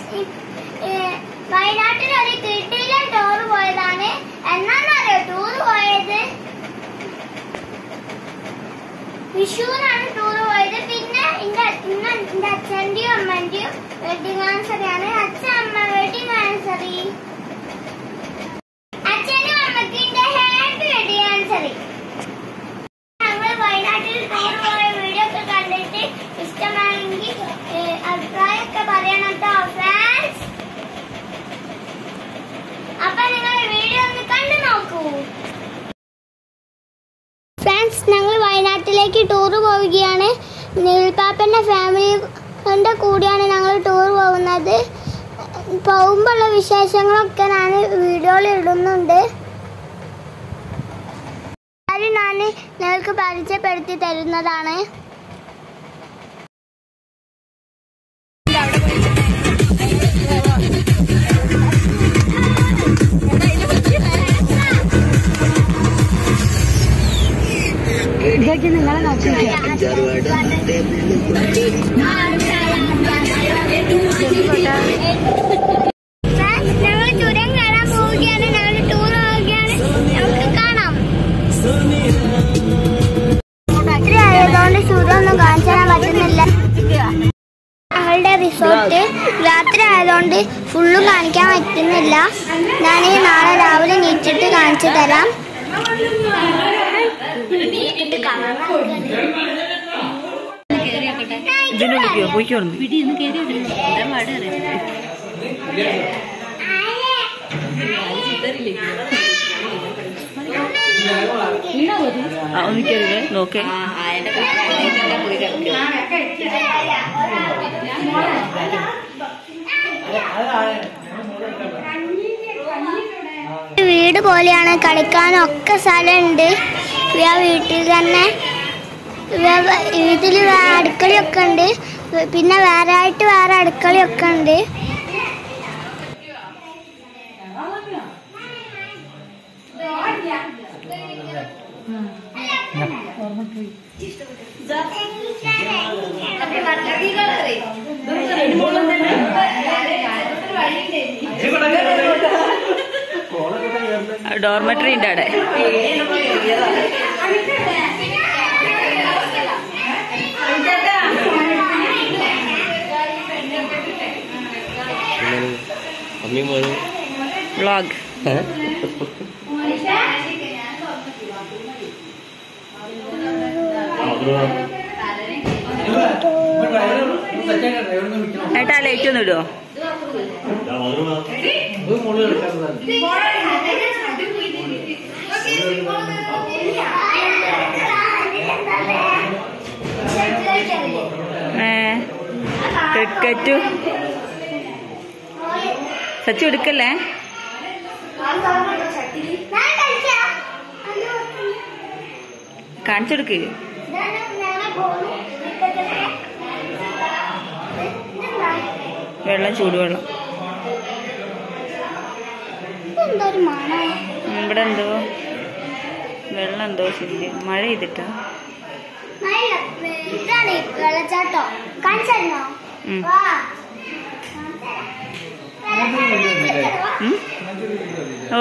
വയനാട്ടിൽ ഒരു കിട്ടിയില്ല ടൂർ പോയതാണ്. എന്നാന്നറിയോ ടൂർ പോയത്? വിഷുവിനാണ് ടൂർ പോയത്. പിന്നെ എന്റെ അച്ഛന്റെയും അമ്മന്റെയും വെഡിങ് ആനിവേഴ്സറിയാണ്. അച്ഛൻ അമ്മ വെഡിങ് ആനിവേഴ്സറി. അച്ഛനും അമ്മയ്ക്ക് എന്റെ ഹാപ്പി വെഡിങ് ആനിവേഴ്സറി. ഞങ്ങൾ വയനാട്ടിൽ ടൂർ പോയ വീഡിയോ ഒക്കെ കണ്ടിട്ട് ഇഷ്ടമാണെങ്കിൽ അഭിപ്രായമൊക്കെ പറയണം കേട്ടോ ഫ്രണ്ട്സ്. അപ്പൊ നിങ്ങൾ വീഡിയോ ഒന്ന് കണ്ടു നോക്കൂ ഫ്രണ്ട്സ്. ഞങ്ങൾ വയനാട്ടിലേക്ക് ടൂർ പോവുകയാണ്. നീൽപ്പാപ്പന്റെ ഫാമിലിയുടെ കൂടെയാണ് ഞങ്ങൾ ടൂർ പോകുന്നത്. പോകുമ്പോഴുള്ള വിശേഷങ്ങളൊക്കെ ഞാൻ വീഡിയോയിൽ ഇടുന്നുണ്ട്. അത് ഞാൻ നിങ്ങൾക്ക് പരിചയപ്പെടുത്തി തരുന്നതാണ്. നിങ്ങളെ നോക്കിയിരിക്കുക. ഞങ്ങൾ ചുരം കയറാൻ പോവുകയാണ്. ഞങ്ങൾ ടൂർ പോവുകയാണ്. നമുക്ക് കാണാം. രാത്രി ആയതുകൊണ്ട് ചുരമൊന്നും കാണിച്ചു തരാൻ പറ്റുന്നില്ല. ഞങ്ങളുടെ റിസോർട്ട് രാത്രി ആയതുകൊണ്ട് ഫുള്ളും കാണിക്കാൻ പറ്റുന്നില്ല. ഞാൻ നാളെ രാവിലെ നീറ്റിട്ട് കാണിച്ചു തരാം. നോക്കേ വീട് പോലെയാണ്. കളിക്കാനൊക്കെ സ്ഥലമുണ്ട്. ആ വീട്ടിൽ തന്നെ ഇതിൽ അടുക്കളയൊക്കെ ഉണ്ട്. പിന്നെ വേറെ ആയിട്ട് വേറെ അടുക്കളയൊക്കെ ഉണ്ട്. ഡോർമെട്രി ഉണ്ട് അവിടെ. വ്ളോഗ് ഏട്ടാ ലൈറ്റ് ഒന്നും ഇടുവോ? ക്രിക്കറ്റ് സച്ചു എടുക്കല്ലേ? കാണിച്ചെടുക്ക്. വെള്ളം ചൂടുവെള്ളം. ഇവിടെ എന്തോ വെള്ളം എന്തോ ശരി മഴ ചെയ്തിട്ടാ. വെള്ളച്ചാട്ടോ കാണിച്ചോ? ഓ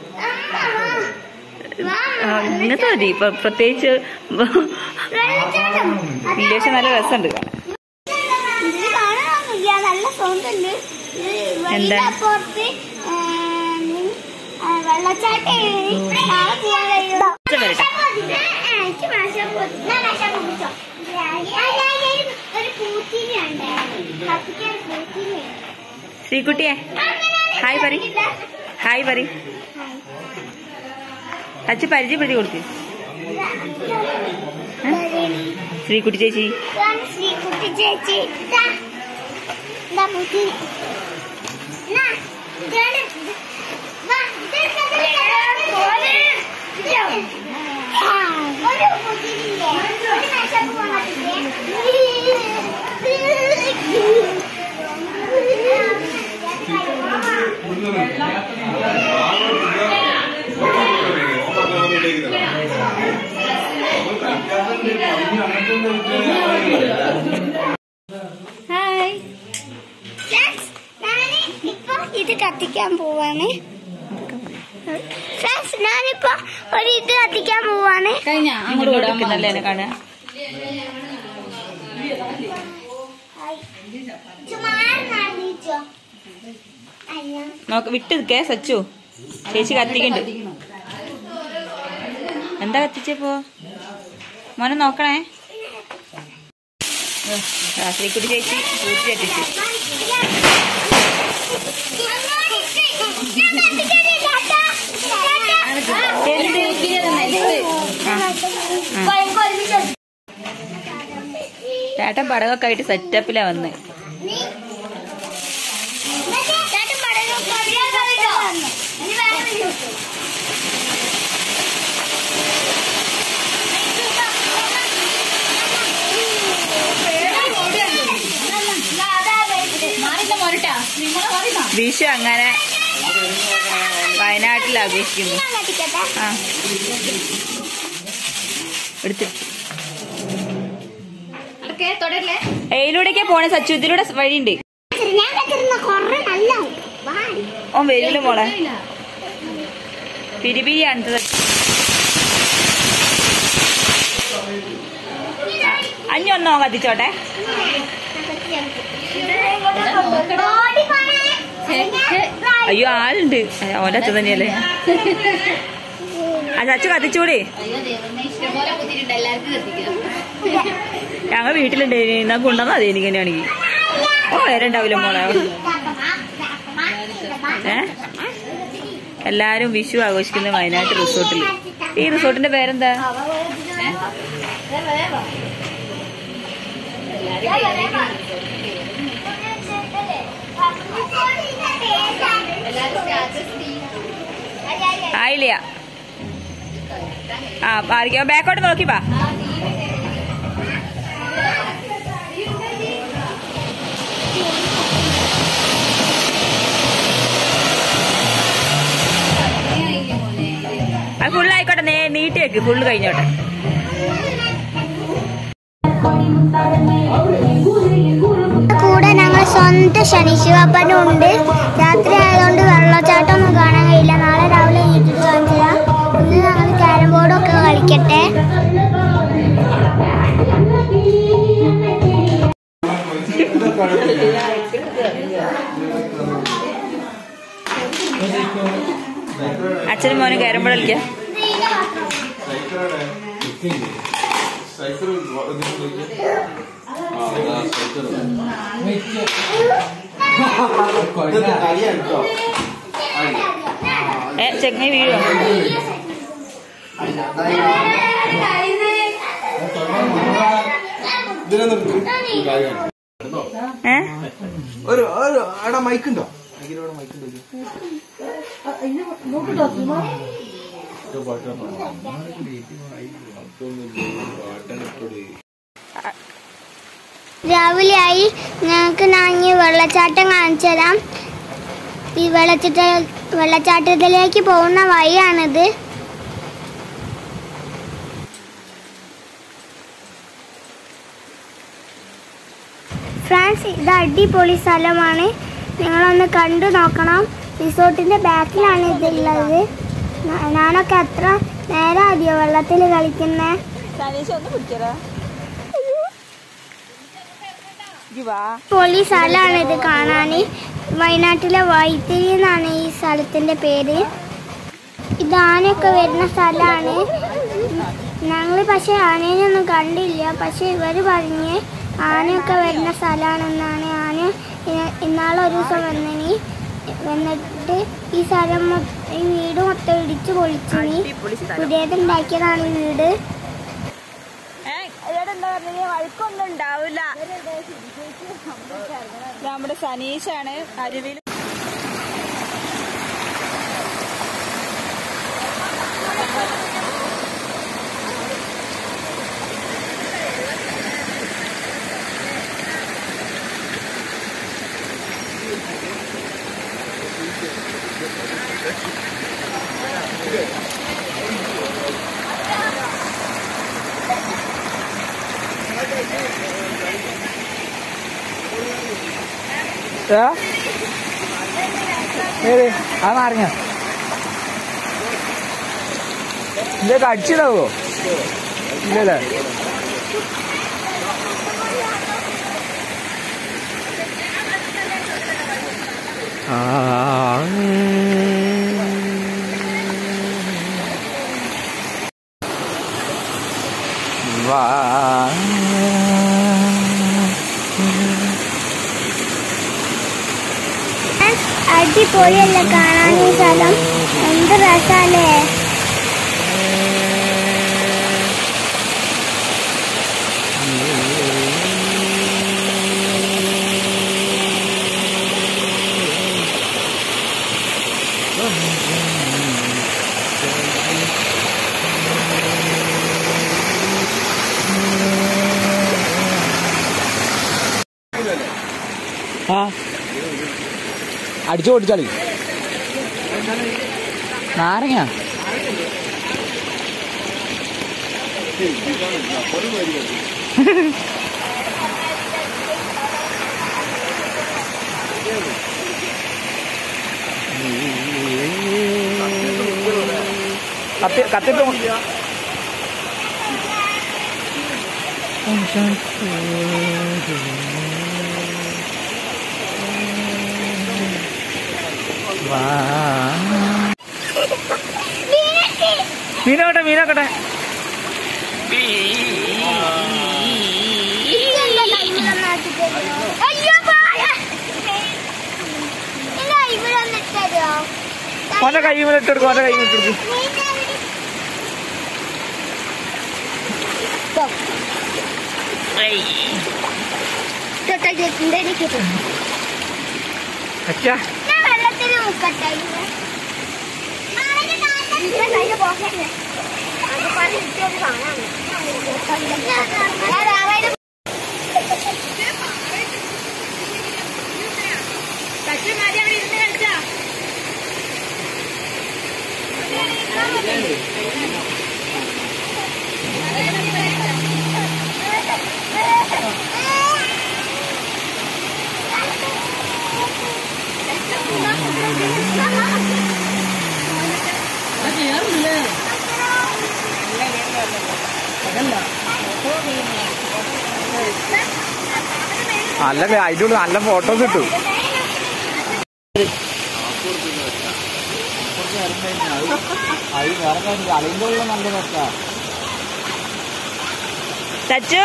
ഇങ്ങനത്തെ മതി. ഇപ്പൊ പ്രത്യേകിച്ച് വിദേശം നല്ല രസമുണ്ട് കാണാൻ. നല്ല സൗണ്ട് ഉണ്ട്. എന്താ വെള്ളച്ചാട്ടം ശ്രീകുട്ടിയെ ഹായ് പറ. ഹായ് പറ. അച്ഛൻ പരിചയപ്പെടുത്തി കൊടുത്തു. ശ്രീകുട്ടി ചേച്ചി. ശ്രീകുട്ടി ചേച്ചി ഹായ് കത്തിക്കാൻ പോവാണ്. ഫ്രണ്ട്സ് ഞാനിപ്പോ ഒരു ഇത് കത്തിക്കാൻ പോവാണ്. നോക്ക് വിട്ട് നിൽക്കേ സച്ചു. ചേച്ചി കത്തിക്കണ്ട്. എന്താ കത്തിച്ചപ്പോ മോനെ നോക്കണേ. ശ്രീക്കുട്ടി ചേച്ചി പൂർത്തി കത്തിച്ചു. ചേട്ടൻ പടകൊക്കെ ആയിട്ട് സെറ്റപ്പിലാ വന്ന്. വിഷു അങ്ങനെ വയനാട്ടിൽ ആഘോഷിക്കുന്നു. ആ എടുത്ത് ഏയിലൂടെയൊക്കെ പോണേ സച്ചു. ഇതിലൂടെ വഴിയുണ്ട്. ഓ വരൂല മോളെ. പിരിപിരിയാണ്. അഞ്ഞൊന്നോ കത്തിച്ചോട്ടെ. അയ്യോ ആളുണ്ട്. ഓൻ്റെ അച്ഛൻ തന്നെയല്ലേ. അച്ഛൻ കത്തിച്ചൂടെ. ഞങ്ങൾ വീട്ടിലുണ്ട്. എന്നാ കൊണ്ടുവന്നാ മതി. എനിക്ക് തന്നെയാണെങ്കിൽ വേറെ ഉണ്ടാവില്ല മോളെ. എല്ലാരും വിഷു ആഘോഷിക്കുന്നത് വയനാട്ട് റിസോർട്ടിൽ. ഈ റിസോർട്ടിന്റെ പേരെന്താ? ആയില്ല. ആ ആയിരിക്കും. ബാക്കോട്ട് നോക്കി പാ. അത് ഫുള്ളായിക്കോട്ടെ. നീട്ടി വെക്ക്. ഫുള്ള് കഴിഞ്ഞോട്ടെ. കൂടെ ഞങ്ങൾ സ്വന്തം ശനിശിവപ്പനും ഉണ്ട്. രാത്രി ആയതുകൊണ്ട് വെള്ളച്ചാട്ടം ഒന്നും കാണാൻ കഴിയില്ല. നാളെ രാവിലെ വീട്ടിൽ കാണിച്ചാ. ഇന്ന് ഞങ്ങൾ ക്യാരം ബോർഡൊക്കെ കളിക്കട്ടെ. അച്ഛനും മോനും ക്യാരം ബോർഡ് കളിക്കാം. ചെങ്ങ വീഴോ? മൈക്കുണ്ടോ? രാവിലെയായി. ഞങ്ങൾക്ക് നാങ്ങി വെള്ളച്ചാട്ടം കാണിച്ചു തരാം. ഈ വെള്ളച്ചാട്ടത്തിലേക്ക് പോകുന്ന വഴിയാണിത്. ഫ്രാൻസ് ഇത് അടിപൊളി സ്ഥലമാണ്. നിങ്ങളൊന്ന് കണ്ടു നോക്കണം. റിസോർട്ടിന്റെ ബാക്കിലാണ് ഇതുള്ളത്. ഞാനൊക്കെ അത്ര നേരം അധികം വെള്ളത്തിൽ കളിക്കുന്നേ. പൊളി സ്ഥലമാണ് ഇത് കാണാൻ. വയനാട്ടിലെ വൈത്തിരി എന്നാണ് ഈ സ്ഥലത്തിന്റെ പേര്. ഇത് ആനയൊക്കെ വരുന്ന സ്ഥലമാണ്. ഞങ്ങൾ പക്ഷെ ആനേനൊന്നും കണ്ടില്ല. പക്ഷെ ഇവർ പറഞ്ഞ് ആനയൊക്കെ വരുന്ന സ്ഥലമാണെന്നാണ്. ആന ഇന്നാളൊരു ദിവസം വന്നിട്ട് ഈ സ്ഥലം ഈ വീട് മൊത്തം ഇടിച്ചു പൊളിച്ചിനി. പുതിയതുണ്ടാക്കിയതാണ് ഈ വീട്. വഴക്കൊന്നും ഉണ്ടാവില്ല. നമ്മുടെ സനീഷാണ് അരുവിൽ. ഏത് ആ നാരങ്ങ ഇതൊക്കെ അടിച്ചിടാവോ? ഇല്ലല്ലേ? അടിപൊളിയല്ലേ കാണാൻ ഈ സ്ഥലം? എന്ത് രസല്ലേ. ആ അടിച്ചു പൊട്ടിച്ചാളി നാരങ്ങ. കത്തിട്ട് മീനോട്ടെ മീനോക്കട്ടെ. ഓന്റെ കൈ ഇട്ടെടുക്കും, ഓന്റെ കൈ ഇട്ടെടുക്കും. അച്ഛാ വെള്ളത്തിൽ മുക്കട്ടെ. നല്ല അതിൻ്റെ നല്ല ഫോട്ടോസ് കിട്ടും. അതിൻ്റെ ഉള്ള നല്ല രസാ. ചച്ചു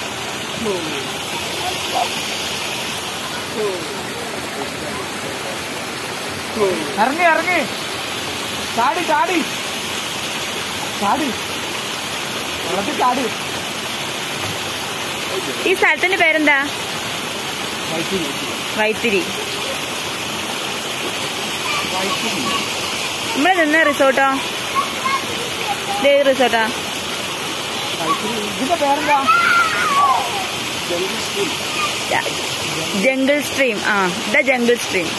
ഇറങ്ങി ഇറങ്ങി ചാടി ചാടി ചാടി വെള്ളത്തിൽ ചാടി. ഈ സ്ഥലത്തിന്റെ പേരെന്താ? വൈത്തിരി. നമ്മള് നിന്ന് റിസോർട്ടോ? ഏത് റിസോർട്ടാ? ഇതിന്റെ പേരെന്താ? Jungle stream. ആ ദ ജംഗിൾ സ്ട്രീം.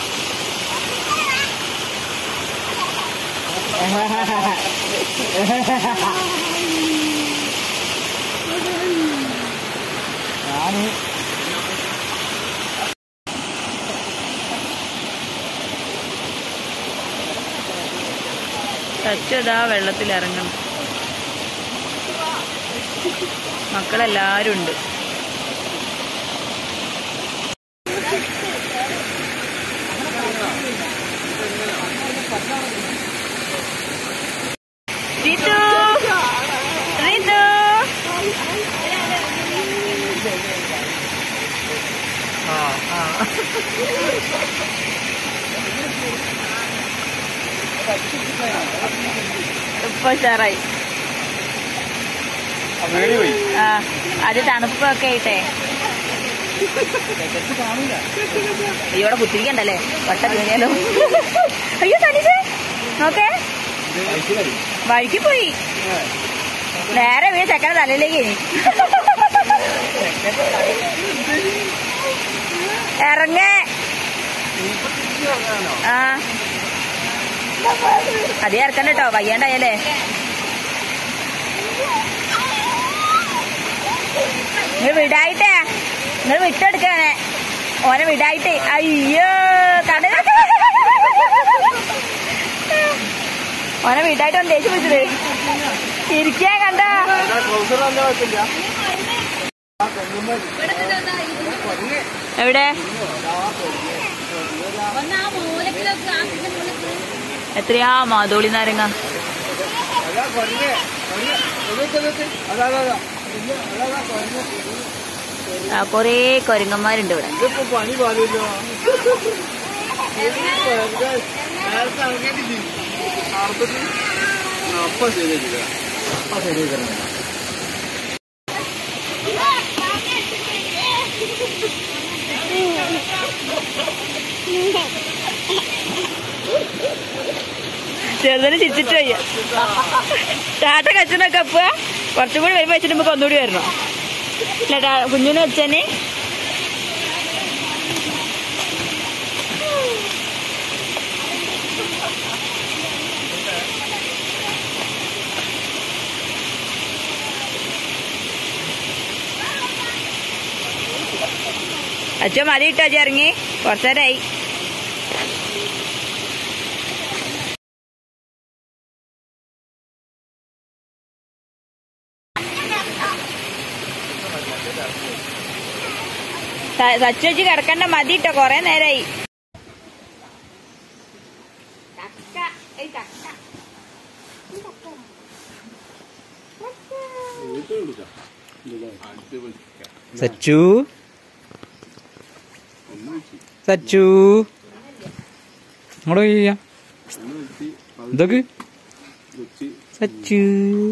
ചച്ചതാ വെള്ളത്തിലിറങ്ങണം. മക്കളെല്ലാരും ഉണ്ട്. റിതു റിതു ഇപ്പൊ ഉഷാറായി. ആ അത് തണുപ്പൊക്കെ ആയിട്ടേ. ഇവിടെ കുത്തിരിക്കണ്ടല്ലേ, വട്ട വീണിയാലോ. അയ്യോ തനിച്ച് നോക്കേ, വഴിക്ക് പോയി. നേരെ വീട് ചെക്കനെ തലയിലേക്ക് ഇറങ്ങേ. ആ അതേ ഇറക്കണ്ട കേട്ടോ, വയ്യാണ്ടായല്ലേ. നിങ്ങൾ വിടായിട്ടേ, നിങ്ങൾ വിട്ടെടുക്കാനെ ഓനെ വിടായിട്ട്. അയ്യോ കട ഓനെ വീട്ടായിട്ട് ഒന്ന് ദേഷ്യം വിളിച്ചത് ഇരിക്കാൻ കണ്ട. എവിടെ എത്രയാ മാതോളി നാരങ്ങ? കൊറേ കൊരങ്ങന്മാരുണ്ട് ഇവിടെ. ചെറുതിന് ചിരിച്ചിട്ട് വയ്യ. ടാറ്റ കച്ചനൊക്കെ അപ്പൊ കുറച്ചും കൂടി വരുമ്പോ വെച്ചിട്ട് നമുക്ക് ഒന്നുകൂടി വരണം. ഇല്ല കുഞ്ഞിനെ വെച്ചന്നെ. അച്ഛൻ മതി ഇട്ടോ അച്ഛൻ ഇറങ്ങി കുറച്ചേരായി. സച്ചു വെച്ച് കിടക്കണ്ട മതി ഇട്ടോ കൊറേ നേരായി. സച്ചു സച്ചു ഇങ്ങോട്ട് ചെയ്യാം. ഇതൊക്കെ സച്ചു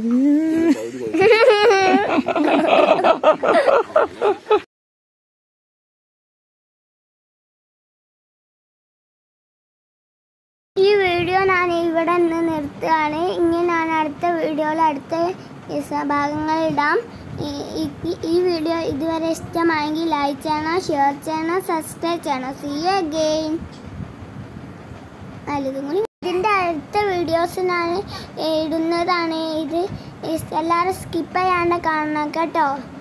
ഈ വീഡിയോ ഞാൻ ഇവിടെ നിന്ന് നിർത്തുകയാണ്. ഇനി ഞാൻ അടുത്ത വീഡിയോയിൽ അടുത്ത ഭാഗങ്ങൾ ഇടാം. ഈ വീഡിയോ ഇതുവരെ ഇഷ്ടമായെങ്കിൽ ലൈക്ക് ചെയ്യണം, ഷെയർ ചെയ്യണം, സബ്സ്ക്രൈബ് ചെയ്യണം. See you again. ഇതിൻ്റെ അടുത്ത വീഡിയോസ് ഞാൻ ഇടുന്നതാണ്. ഇത് എല്ലാവരും സ്കിപ്പ് ചെയ്യാണ്ട് കാണണം കേട്ടോ.